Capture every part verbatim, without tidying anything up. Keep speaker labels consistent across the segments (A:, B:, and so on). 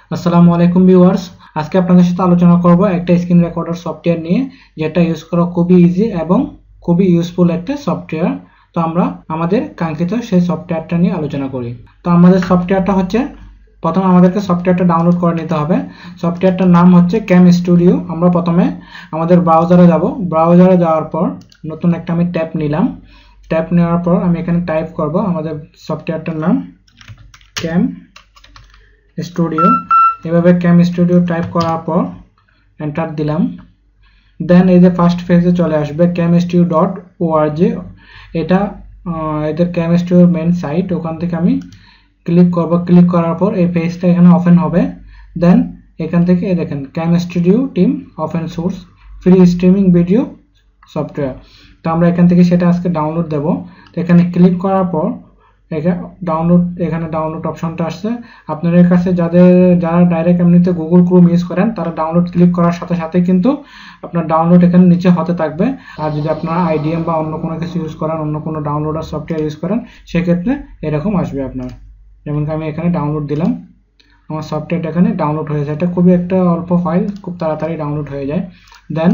A: আসসালামু আলাইকুম ভিউয়ার্স, আজকে আপনাদের সাথে আলোচনা করব একটা স্ক্রিন রেকর্ডার সফটওয়্যার নিয়ে, যেটা ইউজ করা খুবই ইজি এবং খুবই ইউজফুল একটা সফটওয়্যার। তো আমরা আমাদের কাঙ্ক্ষিত সেই সফটওয়্যারটা নিয়ে আলোচনা করি। তো আমাদের সফটওয়্যারটা হচ্ছে, প্রথমে আমাদেরকে সফটওয়্যারটা ডাউনলোড করে নিতে হবে। সফটওয়্যারটার নাম হচ্ছে ক্যাম স্টুডিও। আমরা প্রথমে আমাদের ব্রাউজারে যাব। ব্রাউজারে যাওয়ার পর নতুন একটা আমি ট্যাব নিলাম। ট্যাব নেওয়ার পর আমি এখানে টাইপ করব আমাদের সফটওয়্যারটার নাম ক্যাম স্টুডিও। এভাবে ক্যাম স্টুডিও টাইপ করার পর এন্টার দিলাম। দেন এই যে ফার্স্ট পেজে চলে আসবে ক্যাম স্টুডিও ডট ওআরজি। এটা এদের ক্যাম স্টুডিওর মেন সাইট। ওখান থেকে আমি ক্লিক করব। ক্লিক করার পর এই পেজটা এখানে ওপেন হবে। দেন এখান থেকে দেখেন cam studio team open source free streaming video software. তো আমরা এখান থেকে সেটা আজকে ডাউনলোড দেব। তো এখানে ক্লিক করার পর এখানে ডাউনলোড এখানে ডাউনলোড অপশনটা আসছে। আপনাদের কাছে যাদের যারা ডাইরেক্ট এমনিতে গুগল ক্রোম ইউজ করেন, তারা ডাউনলোড ক্লিক করার সাথে সাথে কিন্তু আপনার ডাউনলোড এখানে নিচে হতে থাকবে। আর যদি আপনারা আইডিএম বা অন্য কোনো কিছু ইউজ করেন, অন্য কোনো ডাউনলোডার সফটওয়্যার ইউজ করেন, সেক্ষেত্রে এরকম আসবে আপনার। যেমন আমি এখানে ডাউনলোড দিলাম, আমার সফটওয়্যারটা এখানে ডাউনলোড হয়ে যায়। এটা খুবই একটা অল্প ফাইল, খুব তাড়াতাড়ি ডাউনলোড হয়ে যায়। দেন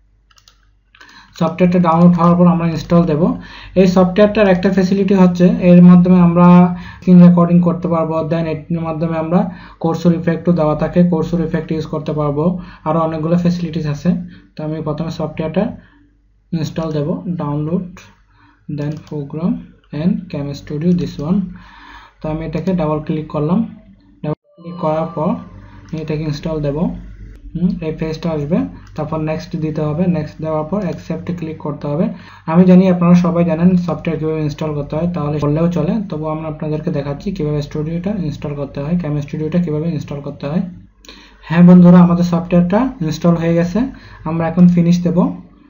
A: সফটওয়্যারটা ডাউনলোড হওয়ার পর আমরা ইনস্টল দেব। এই সফটওয়্যারটার একটা ফ্যাসিলিটি হচ্ছে, এর মাধ্যমে আমরা স্ক্রিন রেকর্ডিং করতে পারবো। দেন এর মাধ্যমে আমরা কার্সর ইফেক্টও দেওয়া থাকে, কার্সর ইফেক্ট ইউজ করতে পারবো। আরও অনেকগুলো ফ্যাসিলিটিস আছে। তো আমি প্রথমে সফটওয়্যারটা ইনস্টল দেব। Download, then program and cam studio this one. তো আমি এটাকে ডাবল ক্লিক করলাম। ডাবল ক্লিক করার পর এটাকে ইনস্টল দেব। এই পেজটা আসবে। তারপর নেক্সট দিতে হবে। নেক্সট দেওয়ার পর অ্যাকসেপ্টে ক্লিক করতে হবে। আমি জানি আপনারা সবাই জানেন সফটওয়্যার কীভাবে ইনস্টল করতে হয়, তাহলে বললেও চলে। তবু আমরা আপনাদেরকে দেখাচ্ছি কীভাবে স্টুডিওটা ইনস্টল করতে হয়, ক্যাম স্টুডিওটা কীভাবে ইনস্টল করতে হয়। হ্যাঁ বন্ধুরা, আমাদের সফটওয়্যারটা ইনস্টল হয়ে গেছে। আমরা এখন ফিনিশ দেব।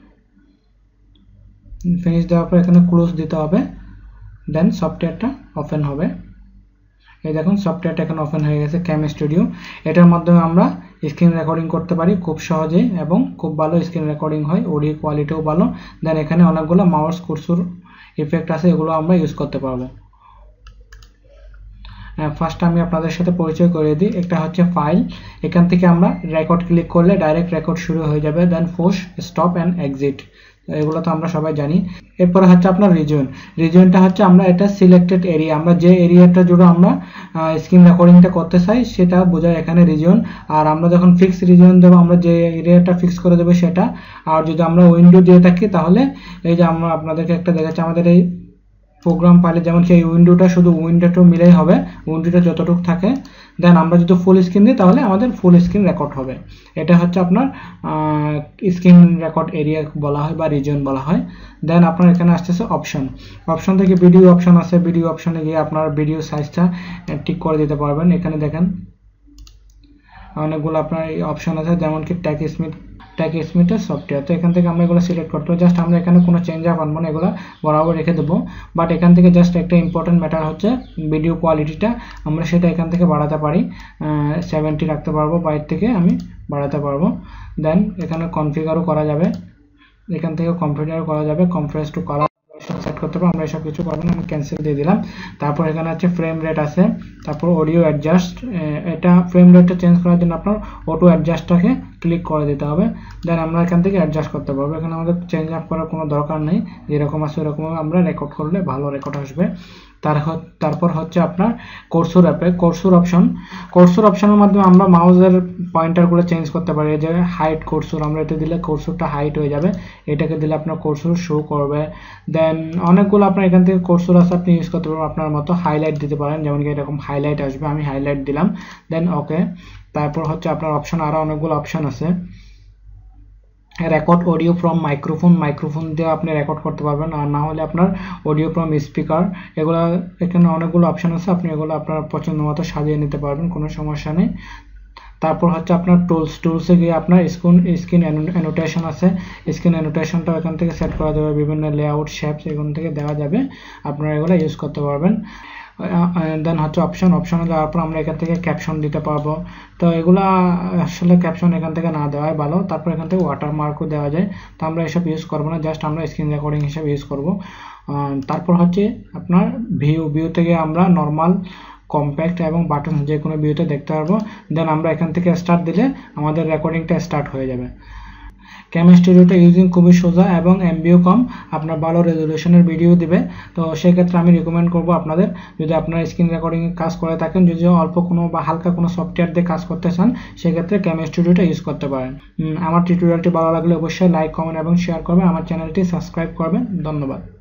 A: ফিনিশ দেওয়ার পর এখানে ক্লোজ দিতে হবে। দেন সফটওয়্যারটা ওপেন হবে। এই দেখুন সফটওয়্যারটা এখন ওপেন হয়ে গেছে, ক্যাম স্টুডিও। এটার মাধ্যমে আমরা স্ক্রিন রেকর্ডিং করতে পারি খুব সহজেই এবং খুব ভালো স্ক্রিন রেকর্ডিং হয়, অডিও কোয়ালিটিও ভালো। দেন এখানে অনেকগুলো মাউস কার্সর ইফেক্ট আছে, এগুলো আমরা ইউজ করতে পারবো। ফার্স্ট আমি আপনাদের সাথে পরিচয় করে দিই। একটা হচ্ছে ফাইল, এখান থেকে আমরা রেকর্ড ক্লিক করলে ডাইরেক্ট রেকর্ড শুরু হয়ে যাবে। Then push, stop and exit, এগুলো তো আমরা সবাই জানি। এরপরে হচ্ছে আপনার রিজন। রিজনটা হচ্ছে আমরা এটা সিলেক্টেড এরিয়া, আমরা যে এরিয়াটা জুড়ে আমরা স্ক্রিন রেকর্ডিংটা করতে চাই সেটা বোঝায় এখানে রিজন। আর আমরা যখন ফিক্স রিজন দেবো, আমরা যে এরিয়াটা ফিক্স করে দেবো সেটা। আর যদি আমরা উইন্ডো দিয়ে থাকি, তাহলে এই যে আমরা আপনাদেরকে একটা দেখাচ্ছি, আমাদের এই প্রোগ্রাম ফাইলে যেমন সেই উইন্ডোটা শুধু উইন্ডোটা মিলেই হবে, উইন্ডোটা যতটুকু থাকে। দেন আমরা যদি ফুল স্ক্রিন দিই, তাহলে আমাদের ফুল স্ক্রিন রেকর্ড হবে। এটা হচ্ছে আপনার স্ক্রিন রেকর্ড এরিয়া বলা হয় বা রিজন বলা হয়। দেন আপনার এখানে আসতেছে অপশন। অপশন থেকে ভিডিও অপশন আছে, ভিডিও অপশনে গিয়ে আপনার ভিডিও সাইজটা ঠিক করে দিতে পারবেন। এখানে দেখেন অনেকগুলো আপনার অপশন আছে, যেমন কি ট্যাগ স্মিথ ট্যাগ স্মিথের সফটওয়্যার। তো এখান থেকে আমরা এগুলো সিলেক্ট করতে হবে। জাস্ট আমরা এখানে কোনো চেঞ্জ আপ আনবো না, এগুলো বরাবর রেখে দেবো। বাট এখান থেকে জাস্ট একটা ইম্পর্টেন্ট ম্যাটার হচ্ছে ভিডিও কোয়ালিটিটা, আমরা সেটা এখান থেকে বাড়াতে পারি। সেভেন্টি রাখতে পারবো, বাইর থেকে আমি বাড়াতে পারবো। দেন এখানে কনফিগারও করা যাবে, এখান থেকে কনফিগার করা যাবে, কম্প্রেস টু কালার সেট করতে পারবো। আমরা এসব কিছু করবো না, আমি ক্যান্সেল দিয়ে দিলাম। তারপর এখানে আছে ফ্রেম রেট আছে, তারপর অডিও অ্যাডজাস্ট। এটা ফ্রেম রেটটা চেঞ্জ করার জন্য আপনার অটো অ্যাডজাস্টটাকে ক্লিক করে দিতে হবে। দেন আমরা এখান থেকে অ্যাডজাস্ট করতে পারবো। এখানে আমাদের চেঞ্জ আপ করার কোনো দরকার নেই, যেরকম আছে ওরকম আমরা রেকর্ড করলে ভালো রেকর্ড আসবে। তার তারপর হচ্ছে আপনার কার্সর অ্যাপে কার্সর অপশন। কার্সর অপশনের মাধ্যমে আমরা মাউসের পয়েন্টারগুলো চেঞ্জ করতে পারি। যে হাইট কার্সর, আমরা এটা দিলে কার্সরটা হাইট হয়ে যাবে, এটাকে দিলে আপনার কার্সর শো করবে। দেন অনেকগুলো আপনার এখান থেকে কার্সর আছে, আপনি ইউজ করতে পারবেন আপনার মতো। হাইলাইট দিতে পারেন, যেমন কি এরকম হাইলাইট আসবে, আমি হাইলাইট দিলাম। দেন ওকে। তারপর হচ্ছে আপনার অপশন, আরও অনেকগুলো অপশন আছে। Record audio from microphone, microphone দিয়ে আপনি রেকর্ড করতে পারবেন। আর না হলে আপনার অডিও ফ্রম স্পিকার, এগুলো এখানে অনেকগুলো অপশন আছে, আপনি এগুলো আপনার পছন্দ মতো সাজিয়ে নিতে পারবেন, কোনো সমস্যা নেই। তারপর হচ্ছে আপনার টুলস, টুলসে গিয়ে আপনার স্ক্রিন স্ক্রিন অ্যানোটেশন আছে, স্ক্রিন অ্যানোটেশনটা এখান থেকে সেট করা যাবে, বিভিন্ন লেআউট শেপস এখান থেকে দেওয়া যাবে, আপনারা এগুলো ইউজ করতে পারবেন। দেন হচ্ছে অপশন, অপশনে যাওয়ার পর আমরা এখান থেকে ক্যাপশন দিতে পারবো। তো এগুলা আসলে ক্যাপশন এখান থেকে না দেওয়াই ভালো। তারপর এখান থেকে ওয়াটারমার্কও দেওয়া যায়, তো আমরা এসব ইউজ করবো না, জাস্ট আমরা স্ক্রিন রেকর্ডিং হিসেবে ইউজ করব। তারপর হচ্ছে আপনার ভিউ, ভিউ থেকে আমরা নর্মাল কম্প্যাক্ট এবং বাটন যে কোনো ভিউতে দেখতে পারবো। দেন আমরা এখান থেকে স্টার্ট দিলে আমাদের রেকর্ডিংটা স্টার্ট হয়ে যাবে। ক্যাম স্টুডিওটা ইউজিং খুবই সোজা এবং এমবিও কম, আপনার ভালো রেজলিউশনের ভিডিও দিবে। তো সেক্ষেত্রে আমি রিকমেন্ড করব আপনাদের, যদি আপনারা স্ক্রিন রেকর্ডিং কাজ করে থাকেন, যদি অল্প কোনো বা হালকা কোনো সফটওয়্যার দিয়ে কাজ করতে চান, সেক্ষেত্রে ক্যাম স্টুডিওটা ইউজ করতে পারেন। আমার টিউটোরিয়ালটি ভালো লাগলে অবশ্যই লাইক, কমেন্ট এবং শেয়ার করবেন। আমার চ্যানেলটি সাবস্ক্রাইব করবেন। ধন্যবাদ।